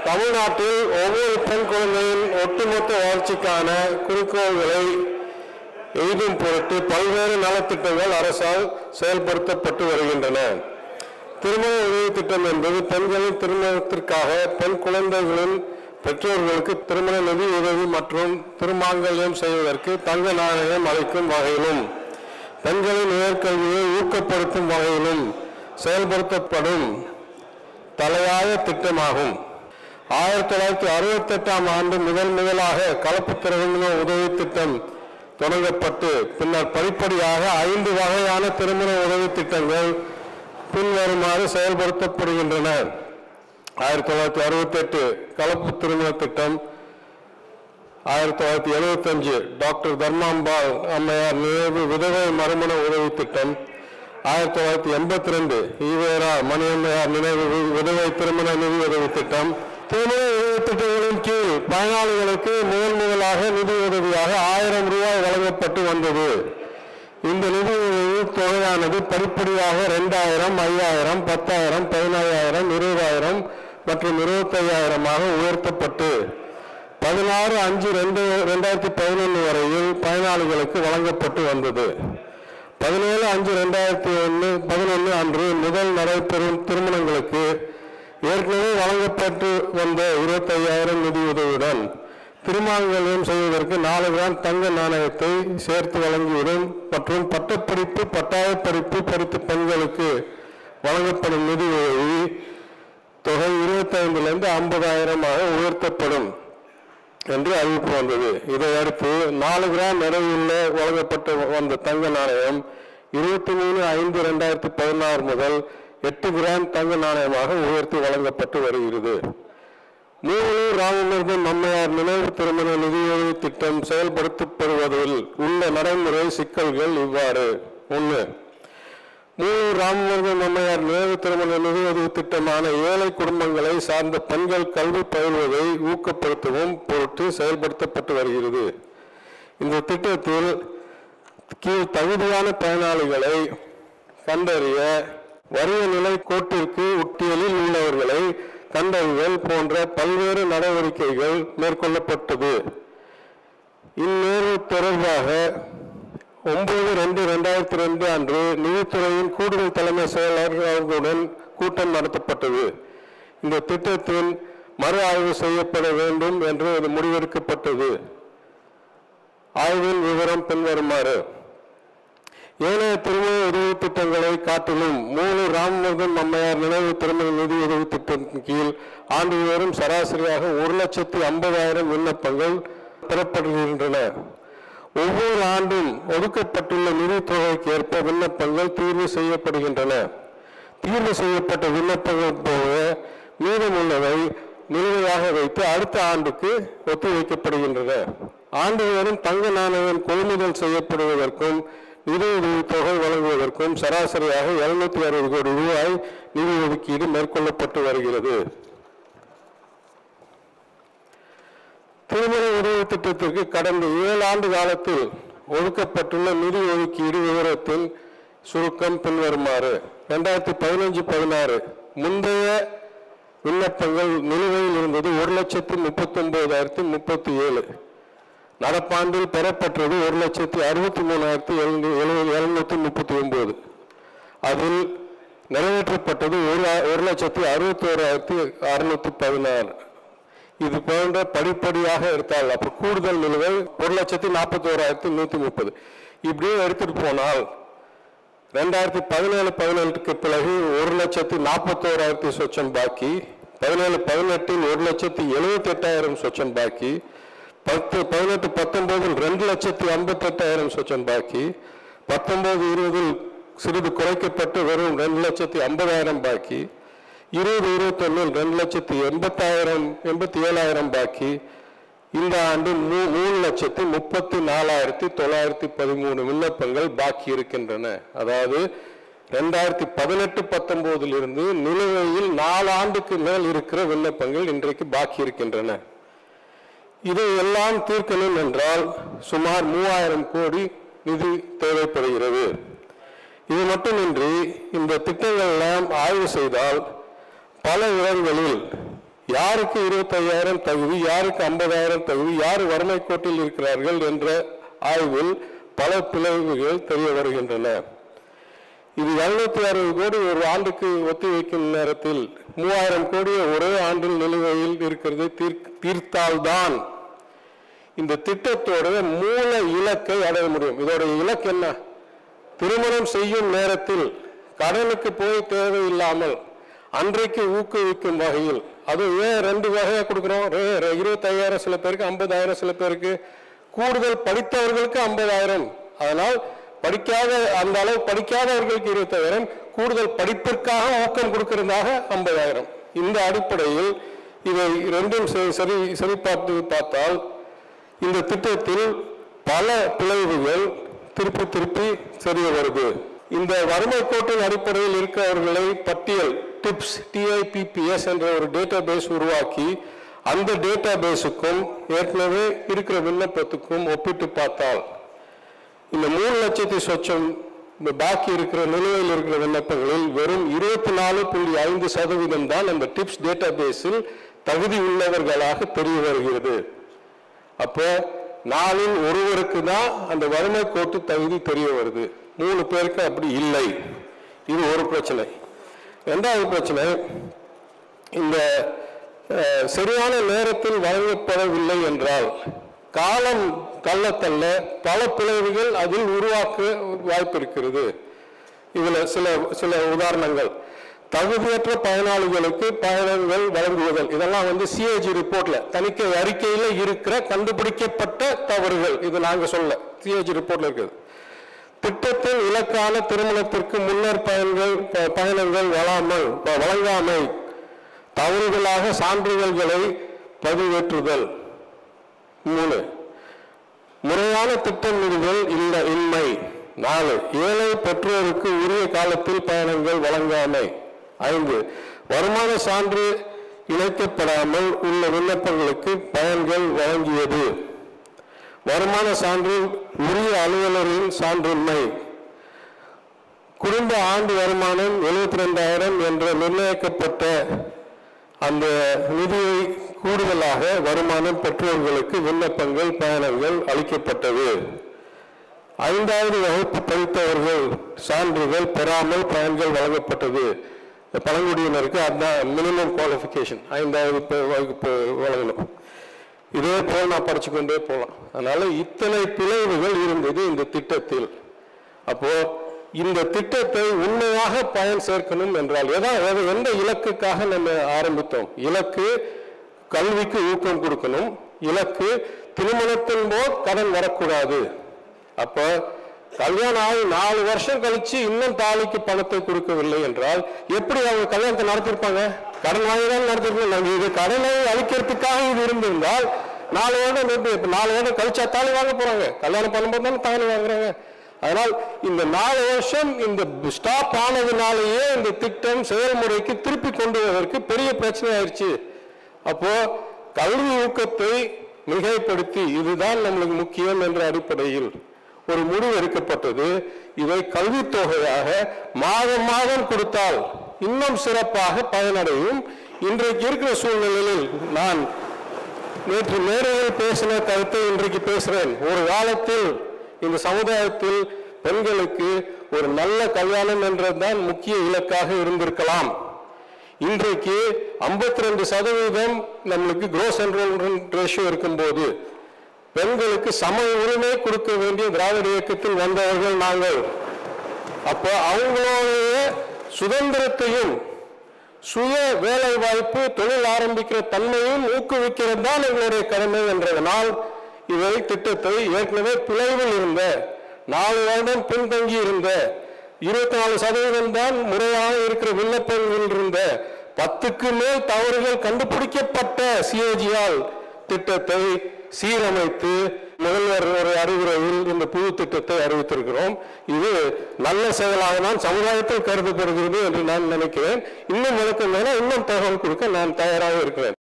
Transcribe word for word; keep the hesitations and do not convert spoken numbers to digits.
தமிழ்நாட்டில் ஒவ்வொரு பெண் குழந்தையின் ஒட்டுமொத்த வளர்ச்சிக்கான குறிக்கோள்களை எய்தும் பொருட்டு பல்வேறு நலத்திட்டங்கள் அரசால் செயல்படுத்தப்பட்டு வருகின்றன. திருமண உதவி திட்டம் என்பது பெண்களின் திருமணத்திற்காக பெண் குழந்தைகளின் பெற்றோர்களுக்கு திருமண நிதி உதவி மற்றும் திருமாங்கல்யம் செய்வதற்கு தங்க நாணயம் அளிக்கும் வகையிலும் பெண்களின் உயர்கல்வியை ஊக்கப்படுத்தும் வகையிலும் செயல்படுத்தப்படும் தலையாய திட்டமாகும். ஆயிரத்தி தொள்ளாயிரத்தி அறுபத்தி எட்டாம் ஆண்டு முதல் முதலாக கலப்பு திருமண உதவி திட்டம் தொடங்கப்பட்டு பின்னர் படிப்படியாக ஐந்து வகையான திருமண உதவி திட்டங்கள் பின்வருமாறு செயல்படுத்தப்படுகின்றன. ஆயிரத்தி தொள்ளாயிரத்தி அறுபத்தி எட்டு கலப்பு திருமண திட்டம், ஆயிரத்தி தொள்ளாயிரத்தி எழுபத்தி அஞ்சு டாக்டர் தர்மாம்பாள் அம்மையார் நினைவு விதவை மறுமண உதவி திட்டம், ஆயிரத்தி தொள்ளாயிரத்தி எண்பத்தி ரெண்டு ஈவேரா மணியம்மையார் நினைவு விதவை திருமண நிதி உதவி திட்டம். திருமண உதவி திட்டங்களின் கீழ் பயனாளிகளுக்கு முதல் முதலாக நிதி உதவியாக ஆயிரம் ரூபாய் வழங்கப்பட்டு வந்தது. இந்த நிதி உதவி தொகையானது படிப்படியாக இரண்டாயிரம், ஐயாயிரம், பத்தாயிரம், பதினாயிரம், இருபதாயிரம் மற்றும் இருபத்தையாயிரமாக உயர்த்தப்பட்டு பதினாறு அஞ்சு ரெண்டு ரெண்டாயிரத்தி பதினொன்று வரையில் பயனாளிகளுக்கு வழங்கப்பட்டு வந்தது. பதினேழு அஞ்சு ரெண்டாயிரத்தி ஒன்று பதினொன்று அன்று முதல் நடைபெறும் திருமணங்களுக்கு ஏற்கனவே வழங்கப்பட்டு வந்த இருபத்தையாயிரம் நிதி உதவியுடன் திருமாங்கல்யம் செய்வதற்கு நாலு கிராம் தங்க நாணயத்தை சேர்த்து வழங்கிவிடும் மற்றும் பட்டப்படிப்பு பட்டாய படிப்பு படித்த பெண்களுக்கு வழங்கப்படும் நிதி உதவி தொகை இருபத்தி ஐந்திலிருந்து ஐம்பதாயிரமாக உயர்த்தப்படும் என்று அறிவிப்பு வந்தது. இதையடுத்து நாலு கிராம் நிறைவுள்ள வழங்கப்பட்டு வந்த தங்க நாணயம் இருபத்தி மூணு ஐந்து ரெண்டாயிரத்தி பதினாறு முதல் எட்டு கிராம் தங்க நாணயமாக உயர்த்தி வழங்கப்பட்டு வருகிறது. மூவலூர் ராமமிர்தம் அம்மையார் நினைவு திருமண நிதியுதவி திட்டம் செயல்படுத்தப்படுவதில் உள்ள நடைமுறை சிக்கல்கள் இவ்வாறு. ஒன்று, மூவலூர் ராமமிர்தம் அம்மையார் நினைவு திருமண நிதியுதவி திட்டமான ஏழை குடும்பங்களை சார்ந்த பெண்கள் கல்வி பயில்வதை ஊக்கப்படுத்தவும் பொருட்டு செயல்படுத்தப்பட்டு வருகிறது. இந்த திட்டத்தில் கீழ் தகுதியான பயனாளிகளை கண்டறிய வறிய நிலை கோட்டிற்கு உட்டியலில் உள்ளவர்களை கண்டறிதல் போன்ற பல்வேறு நடவடிக்கைகள் மேற்கொள்ளப்பட்டது. இந்நேர்வு தொடர்பாக ஒன்பது ரெண்டு ரெண்டாயிரத்தி ரெண்டு அன்று நிதித்துறையின் கூடுதல் தலைமை செயலாளர்களுடன் கூட்டம் நடத்தப்பட்டது. இந்த திட்டத்தின் மறு ஆய்வு செய்யப்பட வேண்டும் என்று முடிவெடுக்கப்பட்டது. ஆய்வின் விவரம் பின்வருமாறு. ஏனைய திருமண உதவி திட்டங்களை காட்டிலும் மூணு ராமமிர்தம் அம்மையார் நினைவு திருமண நிதி உதவி திட்டத்தின் கீழ் ஆண்டுதோறும் சராசரியாக ஒரு லட்சத்தி ஐம்பதாயிரம் விண்ணப்பங்கள் பெறப்படுகின்றன. ஒவ்வொரு ஆண்டும் ஒதுக்கப்பட்டுள்ள நிதி தொகைக்கு ஏற்ப விண்ணப்பங்கள் தீர்வு செய்யப்படுகின்றன. தீர்வு செய்யப்பட்ட விண்ணப்பங்கள் போக மீதமுள்ளவை நிலுவையாக வைத்து அடுத்த ஆண்டுக்கு ஒத்திவைக்கப்படுகின்றன. ஆண்டுதோறும் தங்க நாணயம் கொள்முதல் செய்யப்படுவதற்கும் நிதி உதவி தொகை வழங்குவதற்கும் சராசரியாக எழுநூத்தி அறுபது கோடி ரூபாய் நிதி ஒதுக்கீடு மேற்கொள்ளப்பட்டு வருகிறது. திருமண உதவி திட்டத்திற்கு கடந்த ஏழு ஆண்டு காலத்தில் ஒதுக்கப்பட்டுள்ள நிதி ஒதுக்கீடு விவரத்தின் சுருக்கம் பின்வருமாறு. இரண்டாயிரத்தி பதினஞ்சு பதினாறு முந்தைய விண்ணப்பங்கள் நிலுவையில் இருந்தது ஒரு லட்சத்தி முப்பத்தி ஒன்பதாயிரத்தி முப்பத்தி ஏழு. நடப்பாண்டில் பெறப்பட்டது ஒரு லட்சத்தி அறுபத்தி மூணாயிரத்தி எழுநூத்தி முப்பத்தி ஒன்பது. அதில் நிறைவேற்றப்பட்டது ஒரு ஒரு லட்சத்தி அறுபத்தி ஓராயிரத்தி அறுநூத்தி பதினாறு. இது போன்ற படிப்படியாக எடுத்தால் அப்போ கூடுதல் நிலுவை ஒரு லட்சத்தி நாற்பத்தி ஓராயிரத்தி நூத்தி முப்பது. இப்படியே எடுத்துட்டு போனால் ரெண்டாயிரத்தி பதினேழு பதினெட்டுக்கு பிறகு ஒரு லட்சத்தி நாற்பத்தி ஓராயிரத்தி சொச்சம் பாக்கி, பதினேழு பதினெட்டில் ஒரு லட்சத்தி எழுபத்தி எட்டாயிரம் சொச்சம் பாக்கி, பத்து பதினெட்டு பத்தொன்பதில் ரெண்டு லட்சத்தி ஐம்பத்தி எட்டாயிரம் சொச்சம் பாக்கி, பத்தொன்பது இருபதில் சிறிது குறைக்கப்பட்டு வெறும் ரெண்டு லட்சத்தி ஐம்பதாயிரம் பாக்கி, இருபது இருபத்தி ஒன்னில் ரெண்டு லட்சத்தி எண்பத்தாயிரம் எண்பத்தி ஏழாயிரம் பாக்கி, இந்த ஆண்டு மூ மூணு லட்சத்தி முப்பத்தி நாலாயிரத்தி தொள்ளாயிரத்தி பதிமூணு விண்ணப்பங்கள் பாக்கி இருக்கின்றன. அதாவது ரெண்டாயிரத்தி பதினெட்டு பத்தொன்பதில் இருந்து நிலுவையில் நாலு ஆண்டுக்கு மேல் இருக்கிற விண்ணப்பங்கள் இன்றைக்கு பாக்கி இருக்கின்றன. இதை எல்லாம் தீர்க்கணும் என்றால் சுமார் மூவாயிரம் கோடி நிதி தேவைப்படுகிறது. இது மட்டுமின்றி இந்த திட்டங்கள் எல்லாம் ஆய்வு செய்தால் பல இடங்களில் யாருக்கு இருபத்தையாயிரம் தகுதி, யாருக்கு ஐம்பதாயிரம் தகுதி, யார் வறுமை கோட்டில் இருக்கிறார்கள் என்ற ஆய்வில் பல பிளவுகள் தெரிய வருகின்றன. இது எழுநூத்தி அறுபது கோடி ஒரு ஆண்டுக்கு ஒத்தி வைக்கும் நேரத்தில் மூவாயிரம் கோடியை ஒரே ஆண்டில் நிலுவையில் இருக்கிறது தீர்த்தால்தான் இந்த திட்டத்தோட மூல இலக்கை அடைய முடியும். இதோட இலக்கு என்ன? திருமணம் செய்யும் நேரத்தில் கடனுக்கு போய் தேவையில்லாமல் அன்றைக்கு ஊக்குவிக்கும் வகையில், அது ஏன் ரெண்டு வகையா கொடுக்குறோம்? இருபத்தையாயிரம் சில பேருக்கு, ஐம்பதாயிரம் சில பேருக்கு, கூடுதல் படித்தவர்களுக்கு ஐம்பதாயிரம். அதனால் படிக்காத அந்த அளவு படிக்காதவர்களுக்கு இருபத்தாயிரம், கூடுதல் படிப்பிற்காக ஊக்கம் கொடுக்கிறதாக ஐம்பதாயிரம். இந்த அடிப்படையில் இதை ரெண்டும் சரி சரிபார்த்து பார்த்தால் இந்த திட்டத்தில் பல பிளவுகள் திருப்பி திருப்பி தெரிய வருது. இந்த வறுமை கோட்டின் அடிப்படையில் இருக்கிறவர்களை பட்டியல் டிப்ஸ் டிஐபிபிஎஸ் என்ற ஒரு டேட்டா பேஸ் உருவாக்கி அந்த டேட்டா பேஸுக்கும் ஏற்கனவே இருக்கிற விண்ணப்பத்துக்கும் ஒப்பிட்டு பார்த்தால் இந்த மூணு லட்சத்தி சொச்சம் பாக்கி இருக்கிற நிலுவையில் இருக்கிற விண்ணப்பங்களில் வெறும் இருபத்தி நாலு புள்ளி ஐந்து சதவீதம் தான் அந்த டிப்ஸ் டேட்டா பேஸில் தகுதி உள்ளவர்களாக தெரிய வருகிறது. அப்போ நாளில் ஒருவருக்கு தான் அந்த வறுமை கோட்டு தகுதி தெரிய வருது, மூணு பேருக்கு அப்படி இல்லை. இது ஒரு பிரச்சனை. இரண்டாவது பிரச்சனை, இந்த சரியான நேரத்தில் வழங்கப்படவில்லை என்றால் காலம் தள்ளத்தள்ள பல பிளவுகள் அதில் உருவாக்க வாய்ப்பு இருக்கிறது. இதுல சில சில உதாரணங்கள், தகுதியற்ற பயனாளிகளுக்கு பயணங்கள் வழங்குவதல், இதெல்லாம் வந்து சிஏஜி ரிப்போர்ட்ல தணிக்கை அறிக்கையில இருக்கிற கண்டுபிடிக்கப்பட்ட தவறுகள். இது நாங்க சொல்ல, சிஏஜி ரிப்போர்ட்ல இருக்குது. திட்டத்தின் இலக்கான திருமணத்திற்கு முன்னர் பயன்கள் பயணங்கள் வழாமல் வழங்காமை, தவறுதலாக சான்றிதழ்களை பதிவேற்றுதல். மூணு, முறையான திட்டமிடுதல் இல்லை இன்மை. நாலு, ஏழை பெற்றோருக்கு உரிய காலத்தில் பயணங்கள் வழங்காமை. ஐந்து, வருமான சான்று இணைக்கப்படாமல் உள்ள விண்ணப்பங்களுக்கு பயன்கள் வழங்கியது. வருமான சான்று உரிய அலுவலரின் சான்றின்மை. குடும்ப ஆண்டு வருமானம் எழுபத்தி ரெண்டாயிரம் என்ற நிர்ணயிக்கப்பட்ட அந்த நிதியை கூடுதலாக வருமானம் பெற்றோர்களுக்கு விண்ணப்பங்கள் பயணங்கள் அளிக்கப்பட்டது. ஐந்தாவது வகுப்பு படித்தவர்கள் சான்றிதழ் பெறாமல் பயன்கள் வழங்கப்பட்டது. பழங்குடியினருக்கு அதுதான் மினிமம் குவாலிஃபிகேஷன், ஐந்தாவது வகுப்பு வழங்கணும். இதே போல் நான் படிச்சு கொண்டே போகலாம். அதனால இத்தனை பிளவுகள் இருந்தது இந்த திட்டத்தில். அப்போ இந்த திட்டத்தை உண்மையாக பயன் சேர்க்கணும் என்றால் ஏதாவது எந்த இலக்குக்காக நம்ம ஆரம்பித்தோம்? இலக்கு கல்விக்கு ஊக்கம் கொடுக்கணும், இலக்கு திருமணத்தின் போது கடன் வரக்கூடாது. அப்ப கல்யாணம் ஆகி நாலு வருஷம் கழிச்சு இன்னும் தாலிக்கு பணத்தை கொடுக்கவில்லை என்றால் எப்படி அவங்க கல்யாணத்தை நடத்திருப்பாங்க? கடன் வாங்கிதான் நடத்திருப்பாங்க. இது கடனை அழிக்கிறதுக்காக இது இருந்திருந்தால் நாலு வருடம் இப்ப நாலு வருடம் கழிச்சா தாலி வாங்க போறாங்க, கல்யாணம் பண்ணும்போது தானே தாலி வாங்குறாங்க. அதனால் இந்த நாலு வருஷம் இந்த ஸ்டாப் ஆனதுனாலேயே இந்த திட்டம் செயல்முறைக்கு திருப்பி கொண்டு வருவதற்கு பெரிய பிரச்சனை ஆயிடுச்சு. அப்போ கல்வி ஊக்கத்தை மிகைப்படுத்தி இதுதான் நம்மளுக்கு முக்கியம் என்ற அடிப்படையில் ஒரு முடிவு எடுக்கப்பட்டது. இதை கல்வித்தொகையாக மாதம் மாதம் கொடுத்தால் இன்னும் சிறப்பாக பயனடையும். இன்றைக்கு இருக்கிற சூழ்நிலையில் நான் நேற்று மேடையில் பேசின கருத்தை இன்றைக்கு பேசுகிறேன். ஒரு காலத்தில் இந்த சமுதாயத்தில் பெண்களுக்கு ஒரு நல்ல கல்யாணம் என்றதுதான் முக்கிய இலக்காக இருந்திருக்கலாம். இன்றைக்கு ஐம்பத்தி ரெண்டு சதவீதம் நம்மளுக்கு gross enrollment ratio இருக்கும்போது பெண்களுக்கு சம உரிமை கொடுக்க வேண்டிய திராவிட இயக்கத்தில் வந்தவர்கள் நாங்கள். அப்போ அவங்களுடைய சுதந்திரத்தையும் சுய வேலை வாய்ப்பு தொழில் ஆரம்பிக்கிற தன்மையும் ஊக்குவிக்கிறது தான் எங்களுடைய கடமை என்றதனால் இவை திட்டத்தை ஏற்கனவே பிளவில் இருந்த நாலு வருடம் பின்தங்கி இருந்த இருபத்தி நாலு சதவீதம் தான் முறையாக இருக்கிற விண்ணப்பங்கள் இருந்த பத்துக்கு மேல் தவறுகள் கண்டுபிடிக்கப்பட்ட சிஏஜியால் திட்டத்தை சீரமைத்து முதல்வர் ஒரு அறிவுரையில் இந்த புது திட்டத்தை அறிவித்திருக்கிறோம். இது நல்ல செயலாக நான் சமுதாயத்தில் கருதப்படுகிறது என்று நான் நினைக்கிறேன். இன்னும் விளக்கம் வேணா இன்னும் தகவல் கொடுக்க நான் தயாராக இருக்கிறேன்.